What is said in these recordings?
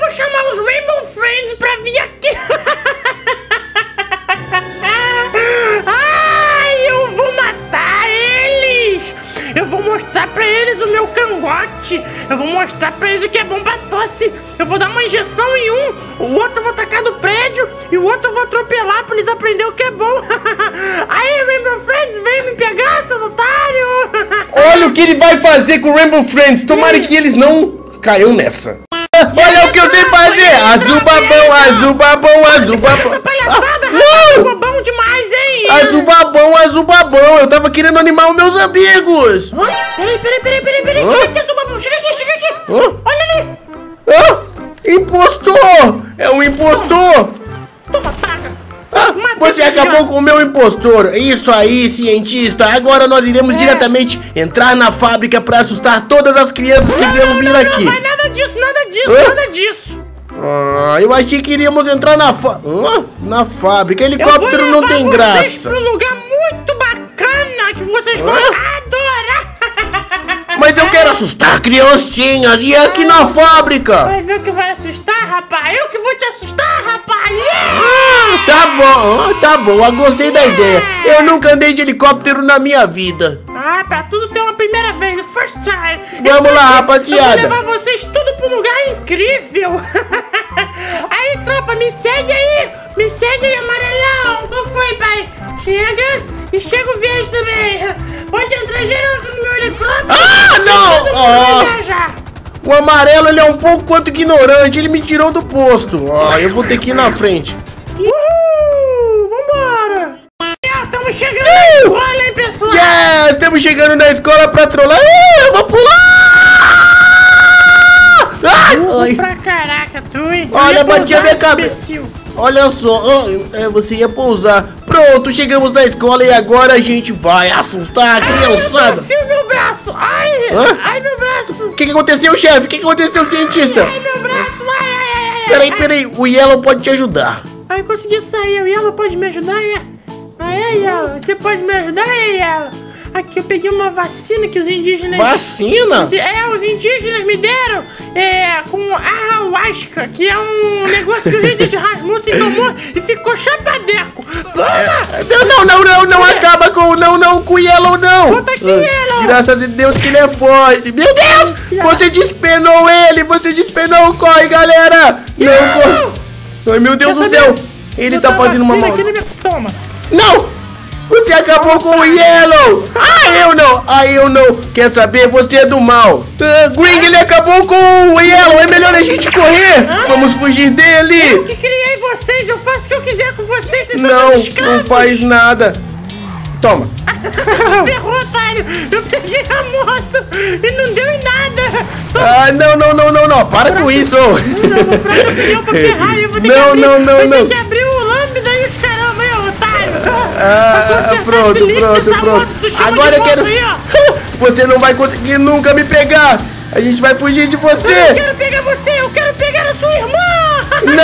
vou chamar os Rainbow Friends pra vir aqui. Ai, eu vou matar eles. Eu vou mostrar pra eles o meu cangote. Eu vou mostrar pra eles o que é bom pra tosse. Eu vou dar uma injeção em um, o outro eu vou tacar do prédio e o outro eu vou atropelar pra eles aprenderem o que é bom. Aí, Rainbow Friends, vem me pegar, seus otários. Olha o que ele vai fazer com o Rainbow Friends. Tomara que eles não caiam nessa. Olha o que eu sei fazer. Azul babão, azul babão, azul babão. Essa palhaçada, não! bobão demais, hein? Azul babão, azul babão. Eu tava querendo animar os meus amigos. Peraí. Chega aqui, azul babão. Chega aqui. Olha ali. Impostor. É um impostor. Toma, paga. Você acabou com o meu impostor. Isso aí, cientista. Agora nós iremos diretamente entrar na fábrica pra assustar todas as crianças que vieram vir aqui. Não vai nada disso. Eu achei que iríamos entrar na fábrica. Helicóptero não tem graça. Vocês pra um lugar muito bacana que vocês vão adorar. Mas eu quero assustar criancinhas e aqui na fábrica. Vai ver o que vai assustar, rapaz. Eu que vou te assustar, rapaz. Tá bom, eu gostei da ideia. Eu nunca andei de helicóptero na minha vida. Pra tudo ter uma primeira vez, first time. Vamos lá, rapaziada. Eu vou levar vocês tudo pra um lugar incrível. Aí, tropa, me segue aí, amarelão. Qual foi, pai? Chega o verde também. Pode entrar geral no meu helicóptero. Não! O amarelo, ele é um pouco quanto ignorante. Ele me tirou do posto. Eu vou ter que ir na frente. Vambora. Estamos chegando na escola, hein, pessoal? Estamos chegando na escola pra trollar. Eu vou pular! Pra caraca, tu, hein? Olha, bati a minha cabeça. Olha só, você ia pousar. Pronto, chegamos na escola e agora a gente vai assustar a criançada. Ai, meu braço! Ai, meu braço! O que aconteceu, chefe? O que aconteceu, cientista? Ai, meu braço! Peraí, o Yellow pode te ajudar. Ai, consegui sair. O Yellow pode me ajudar, Yellow, você pode me ajudar, Yellow? Aqui eu peguei uma vacina que os indígenas... Vacina? Os indígenas me deram com ayahuasca, que é um negócio que o Richard Rasmussen tomou e ficou chapadeco. Não acaba com o Yellow, não. Bota aqui, Yellow. Graças a Deus que ele é forte. Meu Deus, você despenou ele, corre, galera. Não, corre. Ai, meu Deus do céu. Ele tá fazendo uma mal. Toma. Não. Você acabou com o Yellow! Eu não! Quer saber? Você é do mal! Green, ele acabou com o Yellow! É melhor a gente correr! Vamos fugir dele! Eu que criei vocês! Eu faço o que eu quiser com vocês! Vocês não, são escravos! Não faz nada! Toma! Se ferrou, otário! Eu peguei a moto e não deu em nada! Não! Para com isso! Não, vou furar o pneu pra ferrar! Eu vou ter que abrir o lâmpada e os caramba aí, otário! Pronto. Agora eu quero... Você não vai conseguir nunca me pegar! A gente vai fugir de você! Eu não quero pegar você! Eu quero pegar a sua irmã!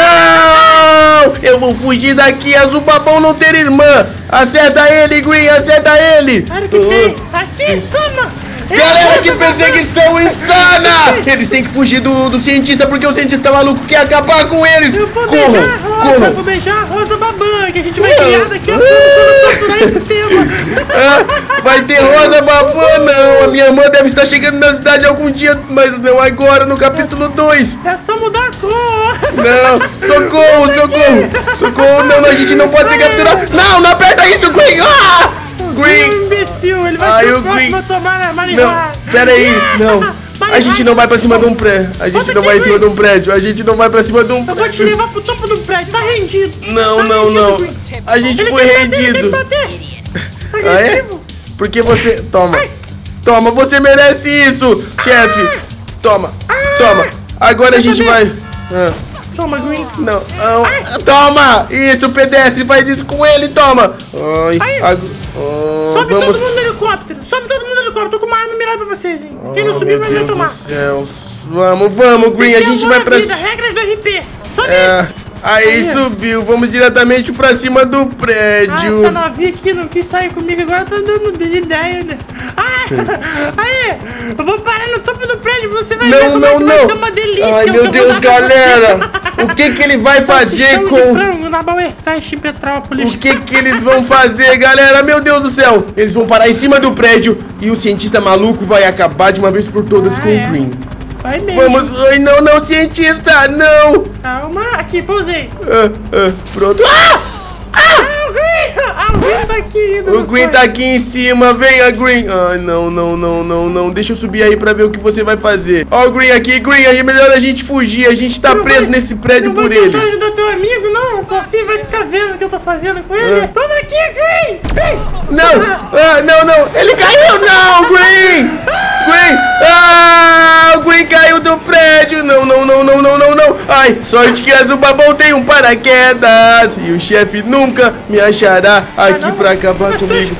Não! Eu vou fugir daqui! Azul babão não ter irmã! Acerta ele, Green! Acerta ele! Claro que tem! Aqui, toma! Galera, que perseguição insana! Eles têm que fugir do cientista porque o cientista maluco quer acabar com eles! Eu vou beijar a Rosa Babã, que a gente vai criar daqui a pouco quando saturar esse tema! Vai ter Rosa Babã, não! A minha irmã deve estar chegando na cidade algum dia, mas não agora, no capítulo 2! É só mudar a cor! Não! Socorro! Não, a gente não pode ser capturado! Não aperta isso, Green! Green! Imbecil, ele vai ser o próximo a tomar a marihuana! Não, peraí, não! A gente não vai pra cima de um prédio! A gente não vai pra cima de um prédio! Eu vou te levar pro topo do prédio, tá rendido! Não! A gente foi rendido! Agressivo! Porque você... Toma, você merece isso, chefe! Toma! Agora a gente vai... Toma, Green! Não! Toma! Isso, pedestre, faz isso com ele, toma! Sobe todo mundo no helicóptero! Tô com uma arma mirada pra vocês, hein? Quem não subir vai me tomar! Vamos, Green, a gente vai pra cima! Regras do RP! Sobe! Aí subiu, vamos diretamente pra cima do prédio. Essa novinha aqui não quis sair comigo, agora tá dando ideia, né? Aí, eu vou parar no topo do prédio verdade, você vai ver como é que vai ser uma delícia. Ai, meu Deus, galera. O que ele vai fazer com... de frango na Bauer Fest em Petrópolis. O que eles vão fazer, galera? Meu Deus do céu. Eles vão parar em cima do prédio e o cientista maluco vai acabar de uma vez por todas com o Green. Vai mesmo. Vamos... Ai, não, cientista, não. Calma, aqui, pousei. Pronto. O Green tá aqui. O Green tá aqui em cima. Venha, Green. Ai, não. Deixa eu subir aí pra ver o que você vai fazer. Ó, o Green aqui. Green, aí é melhor a gente fugir. A gente tá preso nesse prédio por ele. Não vai ajudar teu amigo, não. A Sofia vai ficar vendo o que eu tô fazendo com ele. Toma aqui, Green. Não. Ele caiu, não, Green. O Green caiu do prédio. Não. Ai, sorte que a Zubabão tem um paraquedas. E o chefe nunca me achará aqui pra acabar comigo.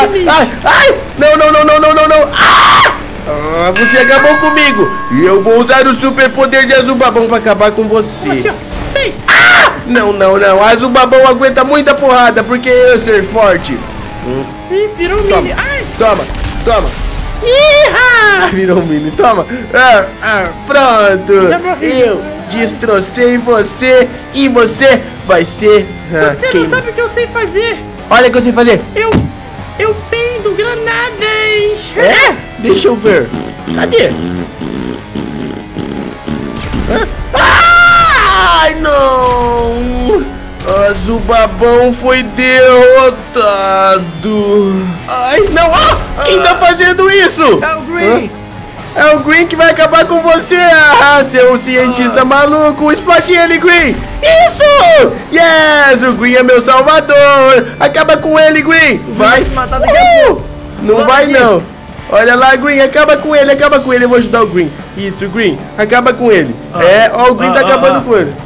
Não. Você acabou comigo. E eu vou usar o superpoder de Azubabão pra acabar com você. Não. A Azubabão aguenta muita porrada porque eu ser forte. Ih, virou um mini. Toma. Virou um mini, toma. Pronto. Eu destrocei você e você vai ser... Você não sabe o que eu sei fazer. Olha o que eu sei fazer. Eu peido granadas. Deixa eu ver. Cadê? Ai, não. Azubabão foi derrotado. Ai, não. Quem tá fazendo isso? É o Green. É o Green que vai acabar com você. Seu cientista maluco. Explode ele, Green. Isso! Yes, o Green é meu salvador. Acaba com ele, Green. Vai se matar daqui a pouco. Não vai não. Olha lá, Green, acaba com ele. Eu vou ajudar o Green. Isso, Green, acaba com ele. O Green tá acabando com ele.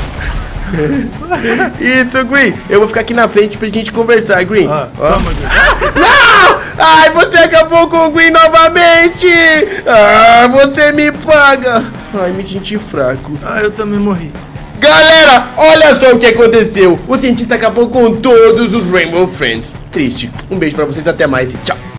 Isso, Green. Eu vou ficar aqui na frente pra gente conversar, Green. Toma, Green. Não! Ai, você acabou com o Green novamente. Você me paga. Ai, me senti fraco. Eu também morri. Galera, olha só o que aconteceu. O cientista acabou com todos os Rainbow Friends. Triste. Um beijo pra vocês, até mais e tchau.